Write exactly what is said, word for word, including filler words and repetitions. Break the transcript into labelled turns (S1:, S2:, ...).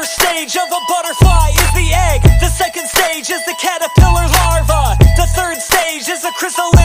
S1: first stage of a butterfly is the egg. The second stage is the caterpillar larva. The third stage is a chrysalis.